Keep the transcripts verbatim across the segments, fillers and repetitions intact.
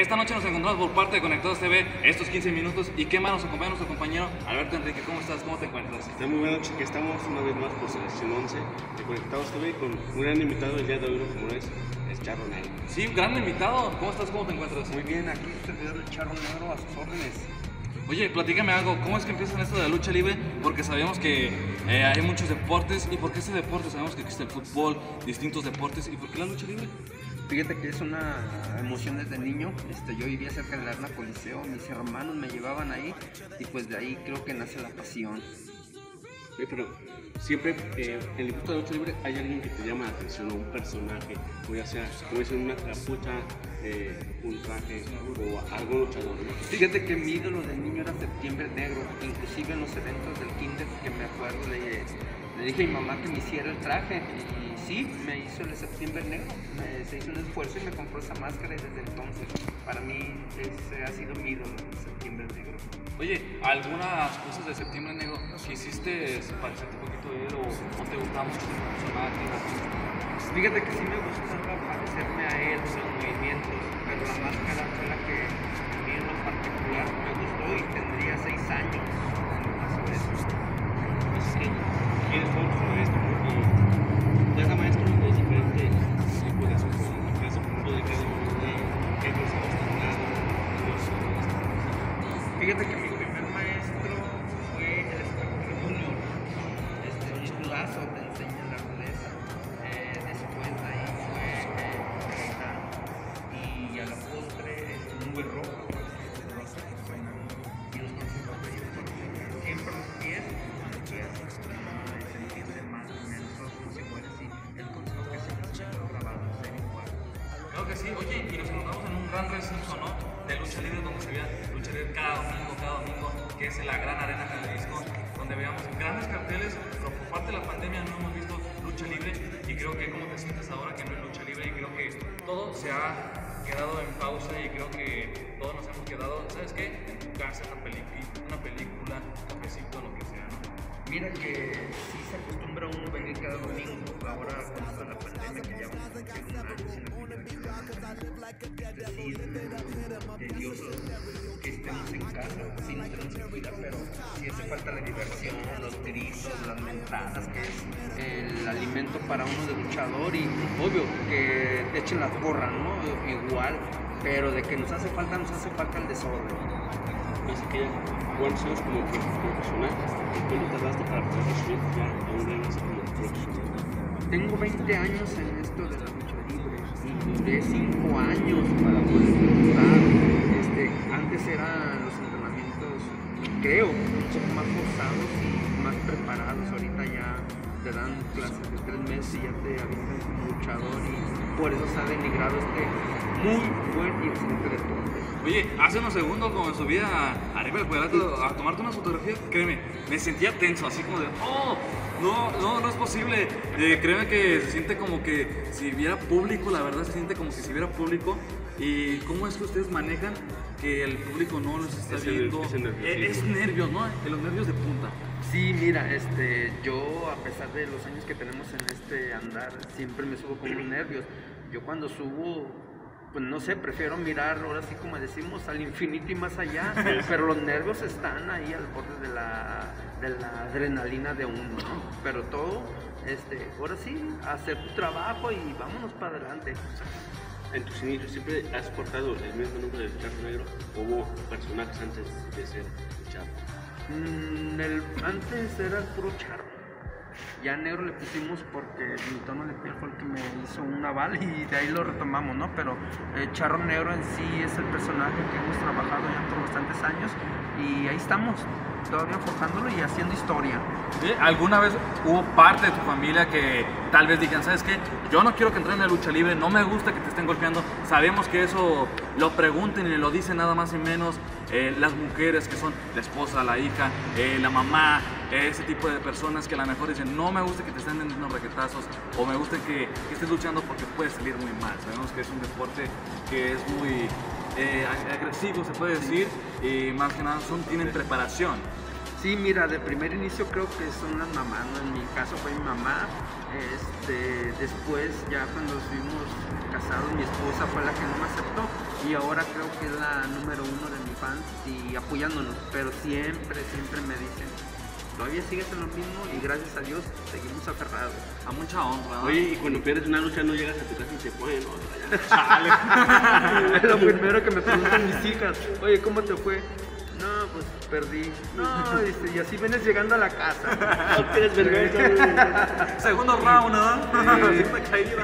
esta noche nos encontramos por parte de Conectados T V, estos quince minutos, y qué más nos acompaña nuestro compañero Alberto Enrique. ¿Cómo estás? ¿Cómo te encuentras? Está muy buena noche, que estamos una vez más por Selección once de Conectados T V con un gran invitado el día de hoy, como es, es Charro Negro. Sí, un gran invitado. ¿Cómo estás? ¿Cómo te encuentras? Muy bien, aquí servidor de Charro Negro a sus órdenes. Oye, platícame algo, ¿cómo es que empiezan esto de la lucha libre? Porque sabemos que eh, hay muchos deportes, ¿y por qué ese deporte? Sabemos que existe el fútbol, distintos deportes, ¿y por qué la lucha libre? Fíjate que es una emoción desde niño. Este, yo vivía cerca del Arena Coliseo, mis hermanos me llevaban ahí y pues de ahí creo que nace la pasión. Sí, pero siempre eh, en el gusto de la lucha libre hay alguien que te llama la atención, o un personaje, o ya sea, puede ser una capucha, eh, un traje o algo luchador, ¿no? Fíjate que mi ídolo del niño era Septiembre Negro, inclusive en los eventos del kinder que me acuerdo le, le dije a mi mamá que me hiciera el traje y sí, me hizo el Septiembre Negro, me, se hizo un esfuerzo y me compró esa máscara y desde entonces para mí ese ha sido mi ídolo, Septiembre Negro. Oye, ¿algunas cosas de Septiembre Negro quisiste parecerte un poquito de él o, o te gustaba mucho el personaje? Fíjate que sí me gustaba parecerme a él, sus movimientos, pero la máscara fue la que a mí en lo particular me gustó y tendría seis años cuando pasó eso. Pues es que quieres todo sobre esto, porque ya era maestro de diferentes tipos de asuntos, en mi caso, por ejemplo, de cada uno de ellos se los tendrán. Fíjate que mi primer maestro fue el Espectro Junior, este, un titulazo, te enseña la rudeza. Eh, después de ahí fue eh, Reina y a la postre Nube Roja, y los consejos siempre los pies, los pies, sentirse más inmensos, más iguales, y el consejo que siempre se me ha grabado, ser igual. Creo que sí. Oye, y nos encontramos en un gran recinto, ¿no? De lucha libre, donde se veía lucha libre cada domingo, cada domingo, que es en la Gran Arena Jalisco, donde veamos grandes carteles, pero por parte de la pandemia no hemos visto lucha libre, y creo que cómo te sientes ahora que no hay lucha libre, y creo que todo se ha quedado en pausa, y creo que todos nos hemos quedado, ¿sabes qué? En tu casa, una, película, una película, cafecito, lo que sea, ¿no? Mira que sí se acostumbra uno a venir cada domingo, ahora con esto de la pandemia que ya vamos a cumplir un año sin actividad, es decir, tedioso que estemos en casa, sí nos tenemos que cuidar, pero sí hace falta la diversión, los gritos, las mentadas, que es el alimento para uno de luchador, y obvio que te echen las porras, ¿no? Igual, pero de que nos hace falta, nos hace falta el desorden. Así que ya, ¿cuántos años como profesional? ¿Y cuánto tardaste para poder recibir ya a un gran así como profesional? Tengo veinte años en esto de la lucha libre y duré cinco años para poder debutar. Este, antes eran los entrenamientos, creo, un poco más forzados y más preparados. Ahorita ya te dan clases de tres meses y ya te avisan como luchador, y por eso se ha denigrado este muy buen y excelente deporte. Oye, hace unos segundos cuando subí a, arriba del cuadrado a tomarte una fotografía, créeme, me sentía tenso, así como de, oh, no, no, no es posible. Eh, créeme que se siente como que si hubiera público, la verdad se siente como que si hubiera público. ¿Y cómo es que ustedes manejan que el público no los está Es viendo? es Eh, es nervios, ¿no? De los nervios de punta. Sí, mira, este, yo a pesar de los años que tenemos en este andar, siempre me subo con los nervios. Yo cuando subo, pues no sé, prefiero mirar, ahora sí como decimos, al infinito y más allá, pero los nervios están ahí al borde de la, de la adrenalina de uno, ¿no? Pero todo, este, ahora sí, hacer tu trabajo y vámonos para adelante. En tus inicios siempre has portado el mismo nombre del Charro Negro, o hubo personajes antes de ser Charro. Mm, el, antes era el puro Charro. Ya negro le pusimos porque mi tono de piel fue el que me hizo un aval y de ahí lo retomamos, ¿no? Pero eh, Charro Negro en sí es el personaje que hemos trabajado ya por bastantes años y ahí estamos, todavía forjándolo y haciendo historia. ¿Sí? ¿Alguna vez hubo parte de tu familia que tal vez digan, ¿sabes qué? Yo no quiero que entren en la lucha libre, no me gusta que te estén golpeando? Sabemos que eso lo pregunten y lo dicen nada más y menos eh, las mujeres que son la esposa, la hija, eh, la mamá, eh, ese tipo de personas que a lo mejor dicen, no me gusta que te estén dando unos raquetazos, o me gusta que, que estés luchando porque puede salir muy mal. Sabemos que es un deporte que es muy eh, agresivo, se puede decir, y más que nada son, tienen preparación. Sí, mira, de primer inicio creo que son las mamás, ¿no? En mi caso fue mi mamá. Este, después, ya cuando estuvimos casados, mi esposa fue la que no me aceptó. Y ahora creo que es la número uno de mis fans y apoyándonos. Pero siempre, siempre me dicen, todavía sigues en lo mismo y gracias a Dios seguimos aferrados. A mucha honra, ¿no? Oye, y cuando pierdes una lucha no llegas a tu casa y te ponen otra. Es lo primero que me preguntan mis hijas, oye, ¿cómo te fue? No, pues perdí. No, dice, y así vienes llegando a la casa. No tienes vergüenza. Segundo round, ¿no? Sí. Segunda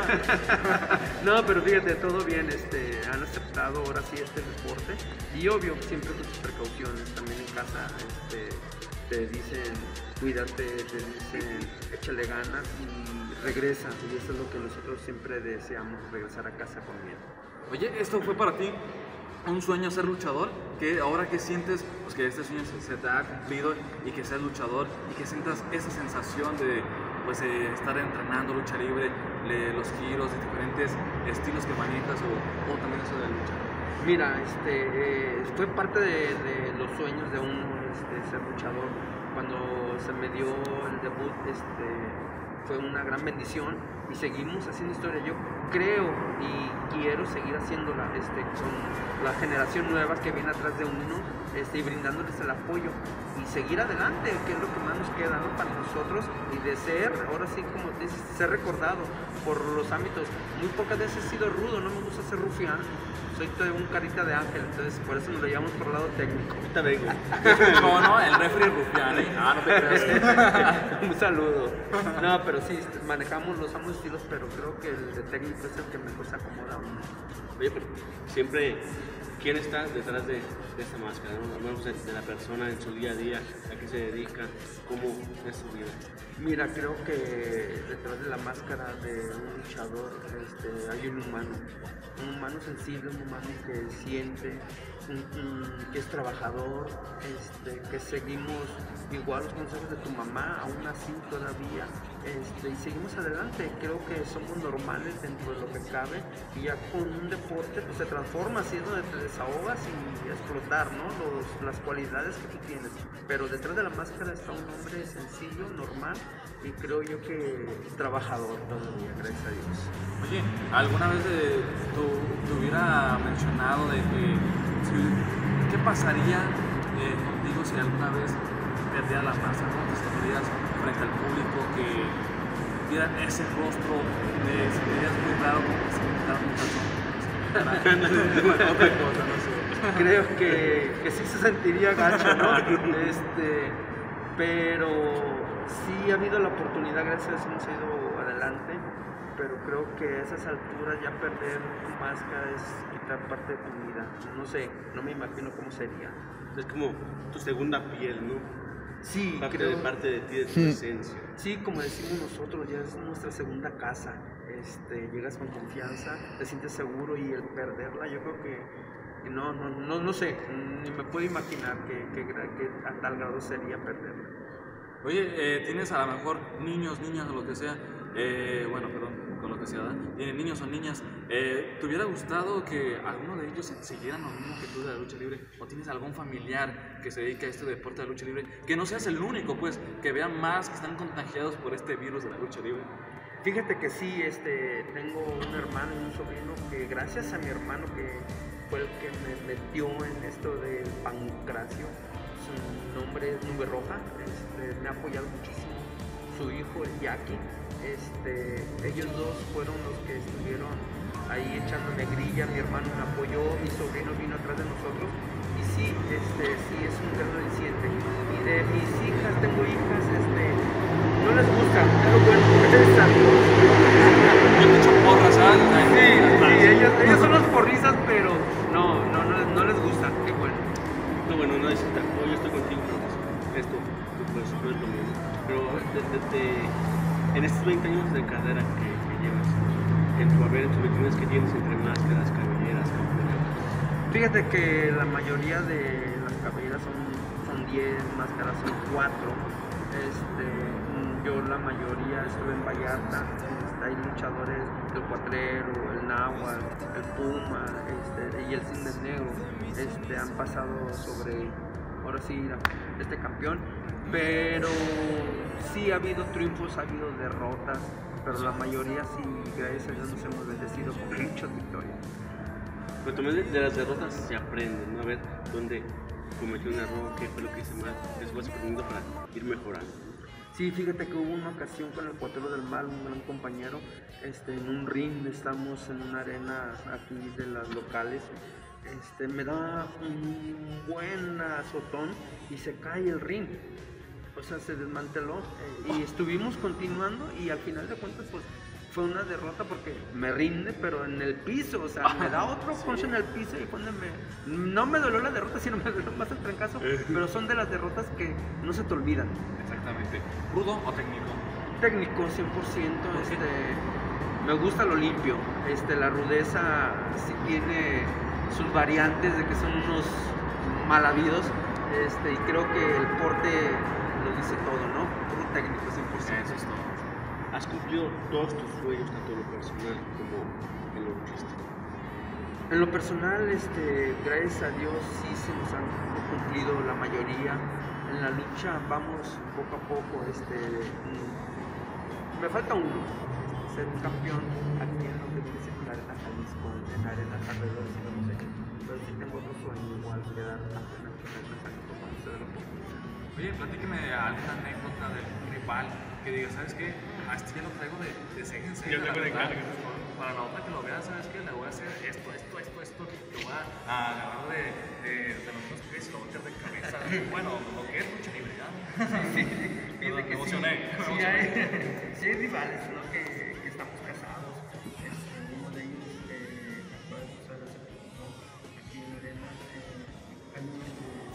caída. No, pero fíjate, todo bien, este, han aceptado ahora sí este deporte. Y obvio, siempre con sus precauciones. También en casa este, te dicen, cuídate, te dicen, échale ganas y regresa. Y eso es lo que nosotros siempre deseamos, regresar a casa con miedo. Oye, esto fue para ti un sueño ser luchador, que ahora que sientes pues que este sueño se, se te ha cumplido y que seas luchador y que sientas esa sensación de pues eh, estar entrenando lucha libre, le, los giros, de diferentes estilos que manejas o, o también eso de la lucha. Mira, este, eh, fue parte de, de los sueños de uno, este, ser luchador. Cuando se me dio el debut, este, fue una gran bendición y seguimos haciendo historia. Yo creo y quiero seguir haciéndola este, con la generación nueva que viene atrás de uno este, y brindándoles el apoyo y seguir adelante, que es lo que más nos queda, ¿no? Para nosotros, y de ser, ahora sí como dices, ser recordado por los ámbitos. Muy pocas veces he sido rudo, no me gusta ser rufián, soy un carita de ángel, entonces por eso nos lo llevamos por el lado técnico. Ahorita vengo. No, no, el referee rufián, ¿eh? Ah, no te creas. Un saludo. No, pero sí, manejamos los ambos estilos, pero creo que el de técnico es el que mejor se acomoda a uno. Oye, pero siempre, ¿quién está detrás de, de esta máscara? ¿No? Hablamos de, de la persona en su día a día, a qué se dedica, cómo es su vida. Mira, creo que detrás de la máscara de un luchador este, hay un humano, un humano sensible, un humano que siente, un, un, que es trabajador, este, que seguimos igual los consejos de tu mamá, aún así todavía, este, y seguimos adelante. Creo que somos normales dentro de lo que cabe y ya con un deporte pues, se transforma, así es donde te desahogas y explotar, ¿no? Los, las cualidades que tú tienes. Pero detrás de la máscara está un hombre sencillo, normal y creo yo que trabajador todavía, gracias a Dios. Oye, ¿alguna vez eh, tú, te hubiera mencionado de que si, qué pasaría eh, contigo si alguna vez perdieras la máscara, ¿no? Te sentirías frente al público, que vieran ese rostro, te sentirías muy raro como que se quitaran un calzón? Otra cosa, no sé. Creo que, que sí se sentiría gacho, ¿no? Este, pero sí ha habido la oportunidad, gracias a Dios hemos ido adelante, pero creo que a esas alturas ya perder tu máscara es quitar parte de tu vida. No sé, no me imagino cómo sería. Es como tu segunda piel, ¿no? Sí, parte creo. de parte de ti, de tu esencia. Sí, como decimos nosotros, ya es nuestra segunda casa. Este, llegas con confianza, te sientes seguro y el perderla, yo creo que no, no, no, no sé, ni me puedo imaginar que, que, que a tal grado sería perderla. Oye, eh, tienes a lo mejor niños, niñas o lo que sea, eh, bueno, perdón, con lo que sea, ¿eh? niños o niñas, eh, ¿te hubiera gustado que alguno de ellos siguieran lo mismo que tú de la lucha libre? ¿O tienes algún familiar que se dedique a este deporte de la lucha libre? Que no seas el único, pues, que vean más que están contagiados por este virus de la lucha libre. Fíjate que sí, este, tengo un hermano y un sobrino que gracias a mi hermano que fue el que me metió en esto del pancracio, su nombre es Nube Roja, este, me ha apoyado muchísimo, su hijo el Jackie, este, ellos dos fueron los que estuvieron ahí echándome grilla, mi hermano me apoyó, mi sobrino vino atrás de nosotros y sí, este, sí es un gran aliciente. Y de mis hijas, tengo hijas, este, no les gusta, es lo bueno, porque les amigos. Yo te echo porras, ¿sabes? Sí, sí, ellos, ellos son los porrisas, pero no, no, no, no les gusta, qué bueno. No, bueno, no decir, yo estoy contigo, pero pues, esto pues, no es lo mismo. Pero de, de, de, en estos veinte años de carrera que, que llevas, en tu haber, en tus vitrinas que tienes entre máscaras, cabelleras, campeonatos. Fíjate que la mayoría de las cabelleras son, son diez, máscaras son cuatro. Este, yo la mayoría estuve en Vallarta, este, hay luchadores del Cuatrero, el Náhuatl, el Puma este, y el Cisne Negro, este, han pasado sobre ahora sí, este campeón. Pero sí ha habido triunfos, ha habido derrotas, pero la mayoría sí, gracias a Dios, nos hemos bendecido con muchas victorias. Pero también de las derrotas se aprende, ¿no? A ver dónde cometió un error, qué fue lo que hice mal, después aprendiendo para ir mejorando. Sí, fíjate que hubo una ocasión con el Cuatero del Mal, un gran compañero, este, en un ring, estamos en una arena aquí de las locales, este, me da un buen azotón y se cae el ring, o sea, se desmanteló eh, y estuvimos continuando y al final de cuentas pues fue una derrota porque me rinde, pero en el piso, o sea, me da otro punch en el piso y cuando me... No me dolió la derrota, sino me dolió más el trancazo, pero son de las derrotas que no se te olvidan. Exactamente. ¿Rudo o técnico? Técnico, cien por ciento, este, me gusta lo limpio, este, la rudeza sí tiene sus variantes de que son unos malavidos, este, y creo que el porte lo dice todo, ¿no? Puro técnico, cien por ciento. Eso es todo. Has cumplido todos tus sueños, tanto en lo personal como en lo artístico. En lo personal, este, gracias a Dios sí se nos han cumplido la mayoría. En la lucha vamos poco a poco, este, mm, me falta uno, este, ser un campeón aquí en lo que dice la Arena Jalisco, en la Arena Alrededor, no sé, pero sí tengo otro sueño igual, quedar campeón aquí en la Arena Jalisco cuando se dé la oportunidad. Oye, platíqueme alguna anécdota del rival que diga, ¿sabes qué? A este ya lo traigo de, de ceja en ceja. Yo tengo de para, cara. para la otra que lo vea, ¿sabes qué? Le voy a hacer esto, esto, esto, esto. Lo voy a agarrar de, de, de los dos pies y lo voy a meter de cabeza. Bueno, lo que es mucha libre, ¿ya? Sí, fíjate que me emocioné. Sí, me sí, emocioné. hay, sí hay rivales, ¿no? que, que estamos casados. Este, uno de ellos eh, acaba de pasar hace poco, ¿no? Aquí en Arena. Eh, hay uno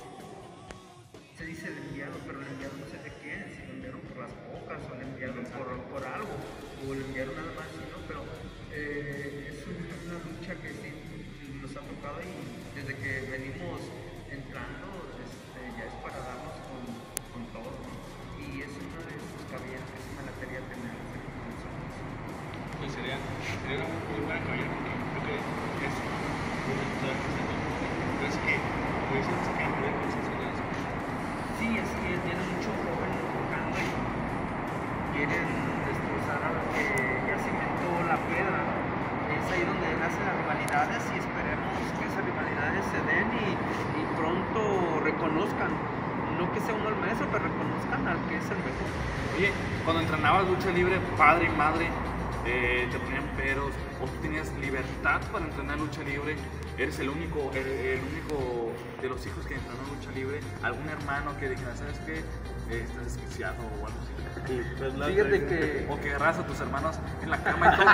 que se dice el enviado, pero el enviado no sé de quién, si lo enviaron por las bocas o le enviaron por, por algo, o le enviaron nada más, ¿no? Pero eh, es una lucha que sí nos ha tocado y desde que venimos entrando este, ya es para darnos con, con todo, ¿no? Y es una de sus caballeros que sí me la quería tener aquí con nosotros. Pues sería, sería una muy buena caballero porque creo que es una de las cosas que es que puede ser sacar poder con esas cosas. Sí, así es, tiene mucho joven tocando y quieren destrozar a lo que ya cimentó la piedra, ¿no? Es ahí donde nacen las rivalidades y esperemos que esas rivalidades se den y, y pronto reconozcan, no que sea uno el maestro, pero reconozcan al que es el mejor. Oye, cuando entrenabas lucha libre, padre y madre, eh, te ponían peros, o tú tenías libertad para entrenar lucha libre, eres el único, el, el único de los hijos que entrenó lucha libre, algún hermano que dijera, ¿sabes qué? Eh, estás desquiciado o algo así. Fíjate que... O que agarras a tus hermanos en la cama y todo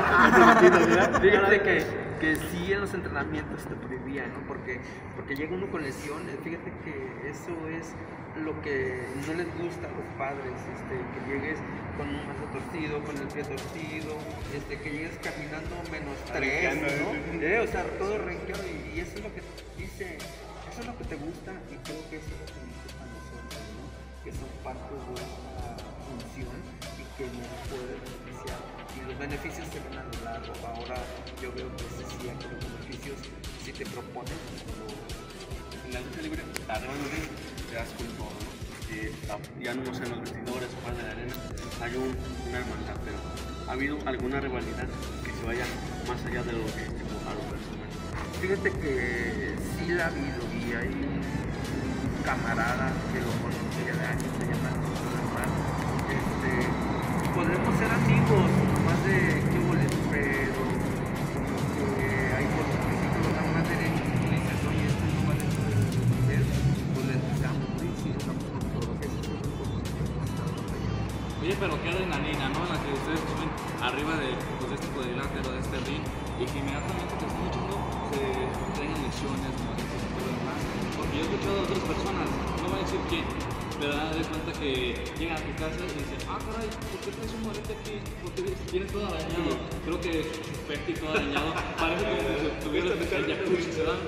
para Fíjate que, que sí en los entrenamientos te prohibían, ¿no? Porque, porque llega uno con lesiones. Fíjate que eso es lo que no les gusta a los padres, este, que llegues con un brazo torcido, con el pie torcido, este, que llegues caminando menos tres, ¿no? Eh, o sea, todo renqueado y, y eso es lo que dice, eso es lo que te gusta y creo que eso es lo que nos gusta a nosotros, ¿no? Que son parte de esta función y que nos puede beneficiar. Y los beneficios se ven a lo largo. Ahora yo veo que sí, sí, que los beneficios si te proponen. En la lucha libre, arriba en el ring, te das con todo, ¿no? Eh, ya no sé, en los vestidores, fuera de la arena, hay un, una hermandad, pero ¿ha habido alguna rivalidad que se vaya más allá de lo que a lo personal? Fíjate que sí la ha habido y hay un camarada que lo conoce ya de años, se llama Normal. Este, podremos ser amigos, más de que boles, pero como que hay cosas que sí que lo dan más derecho y tú dices, oye, esto no va dentro de lo que es, pues le empezamos y sí, estamos con todo. Eso es lo que Oye, pero qué adrenalina, ¿no? En la que ustedes suben arriba de, pues, de este cuadrilátero, de este ring, y que inmediatamente te están luchando, se traen lecciones, ¿no? Todo lo demás. Porque yo he escuchado a otras personas, no voy a decir quién, pero dan de cuenta que llegan a tu casa y dicen, ah, caray, ¿por qué traes un morete aquí? ¿Por qué tienes todo arañado? Creo que su pecho y todo arañado, parece como si tuvieras el jacuzzi, ¿se dan?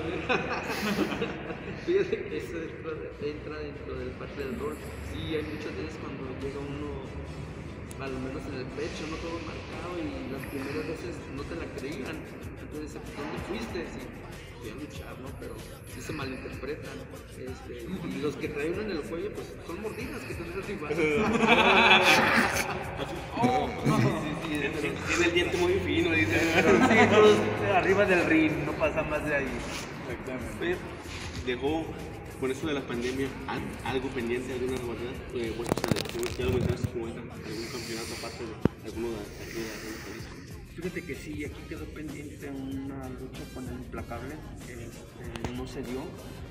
Fíjate que eso entra, entra dentro del parte del rol. Sí, hay muchas veces cuando llega uno, a lo menos en el pecho, no todo marcado y las primeras veces no te la creían. Entonces, ¿dónde fuiste? Sí, querían luchar, ¿no? Pero sí se malinterpretan. Este, y los que traen en el cuello, pues son mordidas que te das igual. Oh, sí, sí, sí, tiene el diente muy fino, dice. Pero sí, todos arriba del ring, no pasa más de ahí. Exactamente. Dejó, con eso de la pandemia, algo pendiente, alguna rivalidad. Eh, bueno, o sea, ya lo mencionaste, como algún campeonato aparte de alguno de aquí de algún país. Fíjate que sí, aquí quedó pendiente una lucha con el Implacable, este, no se dio.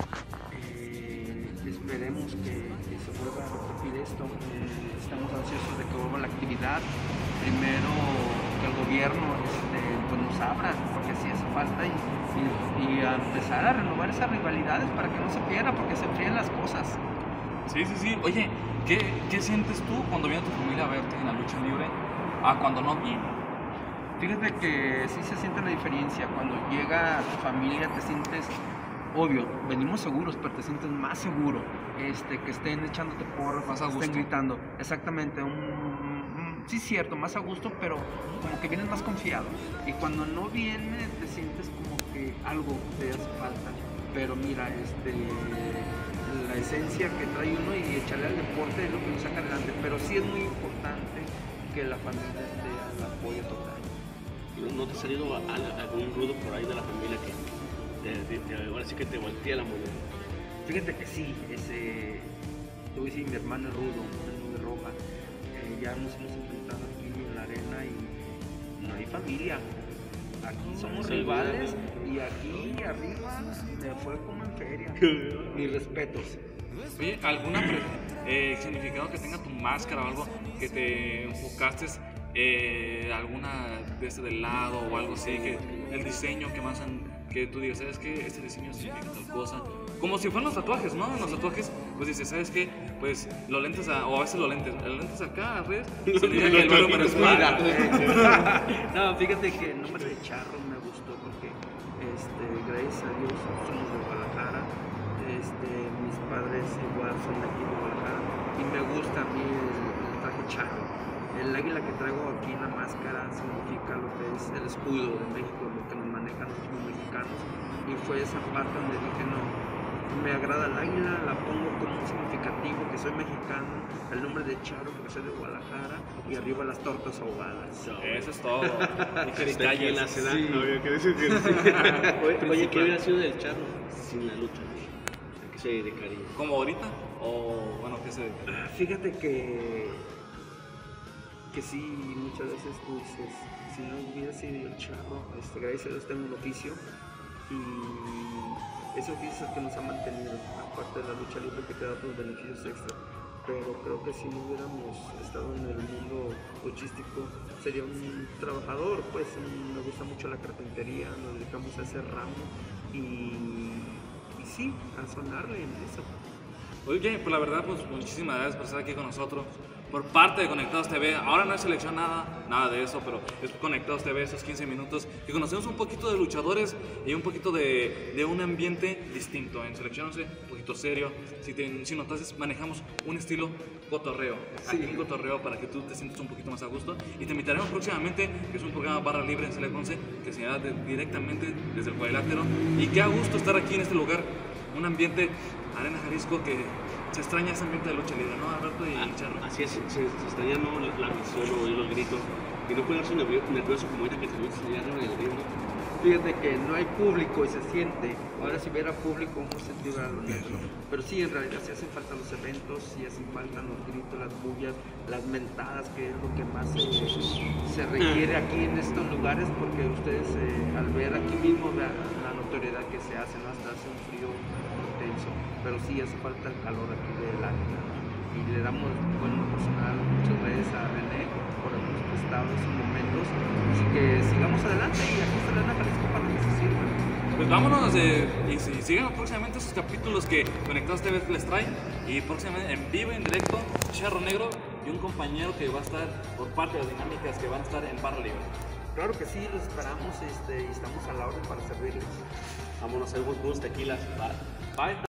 Eh, esperemos que, que se vuelva a repetir esto. Eh, estamos ansiosos de que vuelva la actividad. Primero que el gobierno este, pues nos abra, porque sí hace falta, y, y, y a empezar a renovar esas rivalidades para que no se pierda, porque se enfríen las cosas. Sí, sí, sí. Oye, ¿qué, qué sientes tú cuando viene tu familia a verte en la lucha libre a cuando no viene? Fíjate que sí se siente la diferencia. Cuando llega tu familia te sientes, obvio, venimos seguros, pero te sientes más seguro. Este, que estén echándote porras, Más a que gusto. estén gritando. Exactamente, un, un- sí cierto, más a gusto, pero como que vienes más confiado. Y cuando no viene te sientes como que algo te hace falta. Pero mira, este, la esencia que trae uno y echarle al deporte es lo que nos saca adelante. Pero sí es muy importante que la familia esté al apoyo total. ¿No te ha salido a- a- algún rudo por ahí de la familia que te, te- te- ahora sí que te voltea la moneda? Fíjate que sí, ese, te voy a decir, mi hermano es rudo, es nube roja. Eh, ya nos hemos enfrentado aquí en la arena y no hay familia. Aquí somos Sí, rivales y aquí arriba me fue como en feria. Mis respetos. Oye, ¿alguna pre- eh, significado que tenga tu máscara o algo que te enfocaste eh, alguna de este del lado o algo así, que el diseño que más han- que tú digas, ¿sabes qué? Este diseño significa tal cosa. Como si fueran los tatuajes, ¿no? En los tatuajes, pues dices, ¿sabes qué? Pues los lentes, a- o a veces los lentes, los lentes acá, ¿ves? Significa que el barrio me respalda. No, fíjate que el nombre de Charro me gustó porque, este, gracias a Dios, somos de Guadalajara. Este, mis padres igual son de aquí de Guadalajara y me gusta a mí el, el traje Charro. El águila que traigo aquí en la máscara significa lo que es el escudo de México, lo que nos manejan los mexicanos. Y fue esa parte donde dije, no, me agrada el águila, la pongo como un significativo, que soy mexicano, el nombre de Charro porque soy de Guadalajara, y arriba las tortas ahogadas. Eso es todo. Y que Hasta aquí en la calles. ciudad. Sí. No, había que decir que sí. Oye, oye, ¿qué hubiera sido del Charro sin la lucha? ¿A qué se dedicaría? ¿Como ahorita? O bueno, ¿qué se dedica? Fíjate que, que sí, muchas veces tú dices, si no hubiera sido el Charro, este, gracias a Dios tengo un oficio y ese oficio es el que nos ha mantenido, aparte de la lucha libre que te da otros beneficios extra. Pero creo que si no hubiéramos estado en el mundo luchístico, sería un trabajador, pues un- me gusta mucho la carpintería, nos dedicamos a ese ramo y, y sí, a sonarle en eso. Oye, pues la verdad, pues muchísimas gracias por estar aquí con nosotros. Por parte de Conectados T V, ahora no es selección nada, nada de eso, pero es Conectados T V, esos quince minutos, que conocemos un poquito de luchadores y un poquito de, de un ambiente distinto. En selección once, un poquito serio. Si, te, si notas, manejamos un estilo cotorreo. Aquí un cotorreo para que tú te sientas un poquito más a gusto. Y te invitaremos próximamente, que es un programa barra libre en Selección once, que se hará de- directamente desde el cuadrilátero. Y qué a gusto estar aquí en este lugar, un ambiente, Arena Jalisco, que se extraña ese ambiente de lucha libre, ¿no, Alberto y Charro? Así es, se, se extraña ¿no? la, la visión o oír los gritos. Y no ponerse nervioso, nervioso como ahorita que te gusta allá arriba en el ring, ¿no? Fíjate que no hay público y se siente. Ahora si hubiera público vamos a sentir a lo negro. Pero sí, en realidad sí hacen falta los eventos, sí hacen falta los gritos, las bullas, las mentadas, que es lo que más se, se requiere aquí en estos lugares, porque ustedes eh, al ver aquí mismo la, la notoriedad que se hace, ¿no? Hasta hace un frío intenso. Pero sí hace falta el calor aquí del águila. Y le damos, bueno, personal, muchas gracias a René por habernos prestado esos momentos. Así que sigamos adelante y aquí está la Arena Jalisco para que se sirva. Pues vámonos de, y si sigan próximamente esos capítulos que Conectados T V les trae, y próximamente en vivo, en directo, Charro Negro y un compañero que va a estar por parte de las dinámicas que van a estar en barra libre. Claro que sí, los esperamos este, y estamos a la orden para servirles. Vámonos a unos tequilas. Bye. Bye.